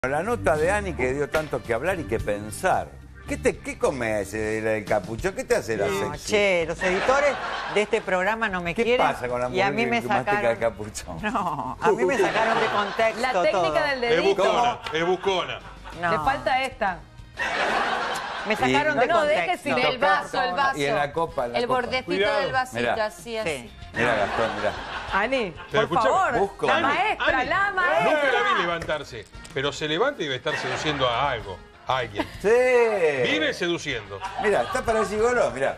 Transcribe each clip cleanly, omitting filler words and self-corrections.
La nota de Ani que dio tanto que hablar y que pensar. ¿Qué comes el capuchón? ¿Qué te hace la sexy? Che, los editores de este programa no me quieren. ¿Qué pasa con la mujer y a mí me que mastica sacaron... el capuchón? No, a mí me sacaron de contexto La técnica todo. del dedito. Es buscona. No. Le falta esta. Me sacaron No, de no, contexto. deje sin Del vaso, el vaso. Y en la copa, el bordecito Cuidado. del vasito, Mirá. así, así. Sí. Mira, Gastón, mira. Ani, ¿Te por escuchás? favor. Busco. La Ani, maestra, Ani, la maestra. Nunca la vi levantarse, pero se levanta y debe estar seduciendo a algo, a alguien. Sí. Vive seduciendo. Mira, está para el gigoló, mira.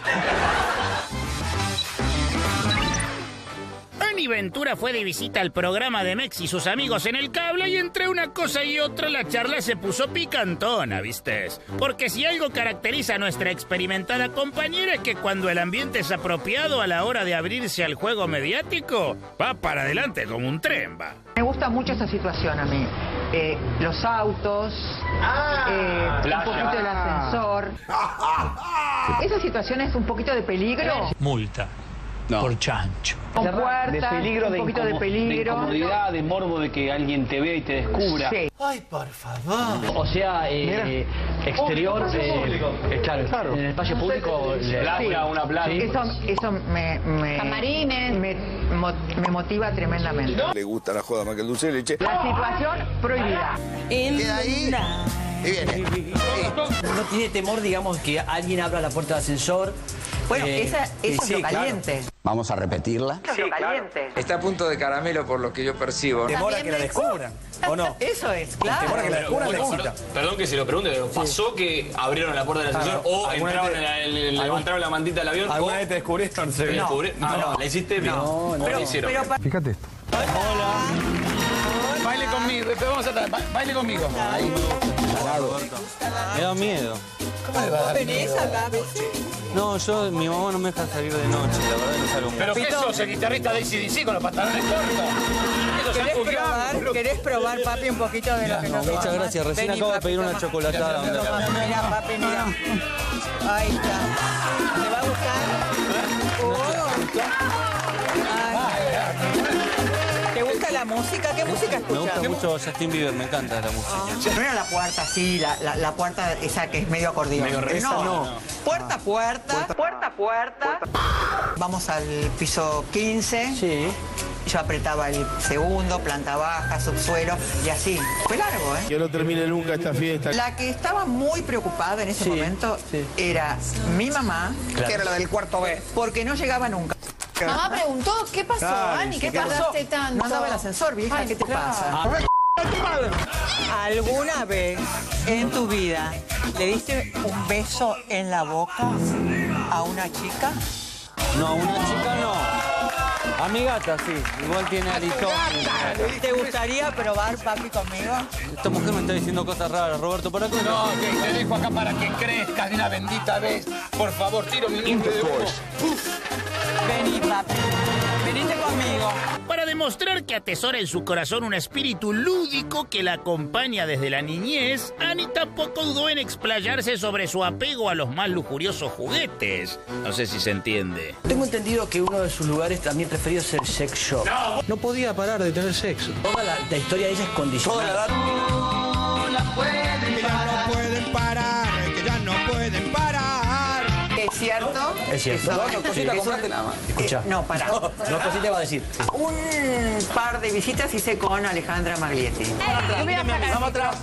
Ani Ventura fue de visita al programa de Mex y sus amigos en el cable y entre una cosa y otra la charla se puso picantona, ¿vistes? Porque si algo caracteriza a nuestra experimentada compañera es que cuando el ambiente es apropiado a la hora de abrirse al juego mediático, va para adelante como un tren, va. Me gusta mucho esa situación a mí. Los autos, un poquito el ascensor. Esa situación es un poquito de peligro. Multa. Por chancho. Con puertas, de peligro, un poquito de peligro. de incomodidad, de morbo de que alguien te vea y te descubra. Sí. Ay, por favor. O sea, exterior, claro, en el espacio público, una playa. Eso me Camarines. me motiva tremendamente. Le gusta la joda más que el dulce de leche. La situación prohibida. Queda ahí y viene. No tiene temor, digamos, que alguien abra la puerta del ascensor. Bueno, eso es lo caliente. Vamos a repetirla. Eso es lo caliente. Está a punto de caramelo por lo que yo percibo. Temor a que la descubran, ¿o no? Eso es, claro. Temor a que la descubran le excita. Perdón que se lo pregunte, pero ¿pasó que abrieron la puerta del ascensor o entraron levantaron la mantita del avión? ¿Alguna vez te descubrieron? No, la hiciste bien. No la hicieron. Fíjate esto. Hola. Baile conmigo, vamos atrás, baile conmigo. Me da miedo. ¿Cómo le va a dar miedo? No, mi mamá no me deja salir de noche, la verdad no salgo mucho. ¿Pero qué sos, el guitarrista de AC/DC con los pantalones cortos? ¿Querés probar, papi, un poquito de lo que nos Muchas gracias, recién Vení, acabo de papi, pedir una toma. chocolatada. Mira, papi, mira. Ahí está. ¿Te va a gustar? Ay. ¿Te gusta la música? ¿Qué música escuchas? Me gusta mucho Justin Bieber, me encanta la música. No era la puerta, sí, la puerta esa que es medio acordeón. No. Puerta a puerta. Vamos al piso 15. Sí. Yo apretaba el segundo, planta baja, subsuelo y así. Fue largo, ¿eh? Que no termine nunca esta fiesta. La que estaba muy preocupada en ese momento era mi mamá, que era la del cuarto B, porque no llegaba nunca. Mamá preguntó, ¿qué pasó, Ani? ¿Qué tardaste tanto? No andaba el ascensor, vieja, Ay, ¿qué te claro. pasa? ¿Alguna vez en tu vida le diste un beso en la boca a una chica? No, una chica no. A mi gata, sí. Igual tiene alito. ¿Te gustaría probar, papi, conmigo? Esta mujer me está diciendo cosas raras, Roberto, ¿para qué? No, que te dejo acá para que crezcas de una bendita vez. Por favor, tiro mi nombre de humo. Vení, papi. Venite conmigo. Para demostrar que atesora en su corazón un espíritu lúdico que la acompaña desde la niñez, Ani tampoco dudó en explayarse sobre su apego a los más lujuriosos juguetes. No sé si se entiende. Tengo entendido que uno de sus lugares también preferidos es el sex shop. No podía parar de tener sexo. Toda la historia de ella es condicionada. Que ya no pueden parar, que ya no pueden parar. ¿Es cierto? Es cierto. Escucha. No, pará. No, pues sí te va a decir. Un par de visitas hice con Alejandra Maglietti. Vamos atrás.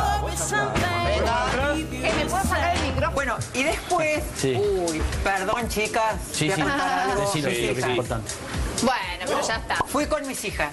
¿Que me puedo sacar el micrófono? Bueno, y después... Sí. Uy, perdón, chicas. Sí, voy a sí. contar algo. Decilo, Mis que es hijas. importante. Bueno, pero ya está. Fui con mis hijas.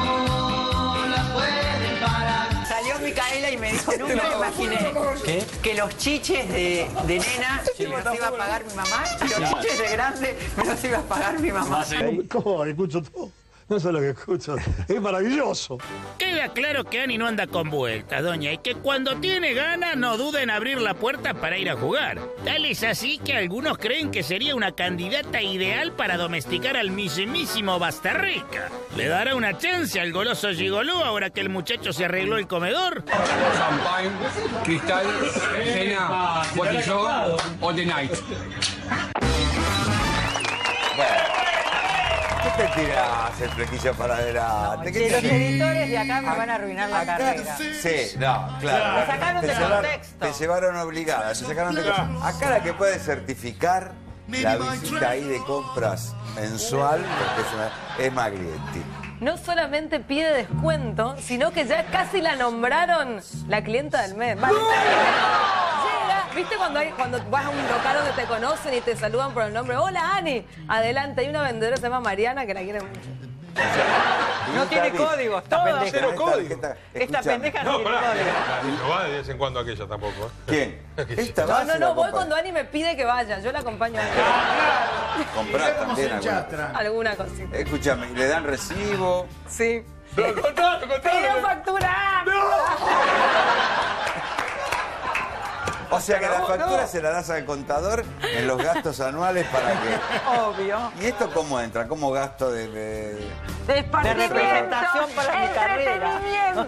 Salió Micaela y me dijo, nunca me imaginé ¿Qué? que los chiches de nena me los iba a pagar mi mamá y los chiches de grande me los iba a pagar mi mamá. ¿Cómo? Escucho todo. No sé lo que escucho. Es maravilloso. Queda claro que Ani no anda con vueltas, doña, y que cuando tiene ganas no duda en abrir la puerta para ir a jugar. Tal es así que algunos creen que sería una candidata ideal para domesticar al mismísimo Bastarrica. ¿Le dará una chance al goloso gigoló ahora que el muchacho se arregló el comedor? Champagne, cristal, cena, botellón, all the night. Bueno. te tirás el flequillo para adelante? ¿Qué Los te- editores de acá me van a arruinar la carrera. Sí, no, claro. Me sacaron de contexto. Te llevaron obligada, te sacaron de contexto. Acá la que puede certificar la visita ahí de compras mensual, porque es Maglietti. No solamente pide descuento, sino que ya casi la nombraron la clienta del mes. Vale. Llega, ¿viste cuando vas a un local donde te conocen y te saludan por el nombre? Hola, Ani. Adelante, hay una vendedora que se llama Mariana que la quiere mucho. No tiene código, esta pendeja. Cero código. Esta pendeja no No, tiene pará. código. No va de vez en cuando aquella tampoco. ¿Quién? Esta No, va, se la voy compra. cuando Ani me pide que vaya. Yo la acompaño a Comprás también alguna cosita. Escúchame, ¿le dan recibo? Sí. Contalo. ¡Pero factura! O sea que la factura se la das al contador en los gastos anuales para que... Obvio. ¿Y esto cómo entra? ¿Cómo gasto de...? De representación para mi carrera.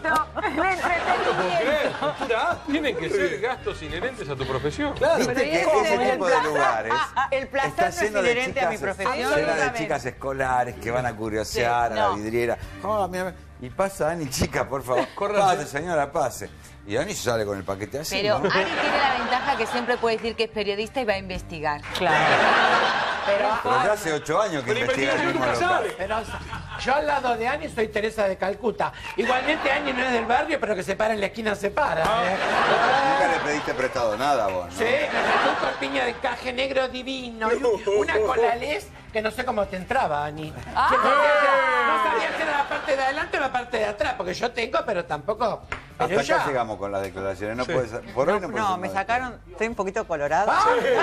Factura A tienen que ser gastos inherentes a tu profesión. ¿Viste que ese tipo de lugares El placer está no es lleno de inherente a mi chicas, profesión? lleno de chicas escolares que van a curiosear a la vidriera? Oh, mira, y pasa Ani, chica, por favor. Pase, señora, pase. Y Ani se sale con el paquete así. Pero ¿no? Ani tiene la ventaja que siempre puede decir que es periodista y va a investigar. Claro. Pero ya hace 8 años que investiga el mismo local. Pero yo al lado de Ani soy Teresa de Calcuta. Igualmente Ani no es del barrio, pero que se para en la esquina se para. Nunca le pediste prestado nada vos, ¿no? Sí, me prestó un corpiño de encaje negro divino y una colales que no sé cómo te entraba, Ani. No sabía si era la parte de adelante o la parte de atrás, porque yo tengo, pero tampoco... Pero Hasta acá ya. llegamos con las declaraciones. No puedes, por hoy no puedes No, hacer me nada. sacaron, estoy un poquito colorado.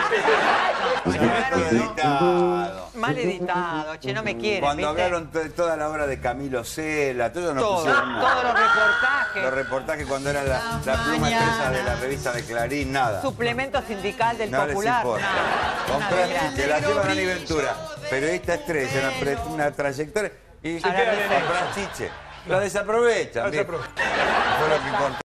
Editado. Mal editado, che, no me quieren, Cuando ¿viste? hablaron toda la obra de Camilo Cela, todo eso no Todo, pusieron nada. todos los reportajes. Los reportajes cuando era la pluma expresa de la revista de Clarín, nada. Suplemento sindical del No les Popular. importa. Nada. Comprás, te la llevan a Ani Ventura, periodista estrella, una trayectoria, y A la recepción. comprás chiche. Lo desaprovechan. ¿viste? Fue lo que encontré.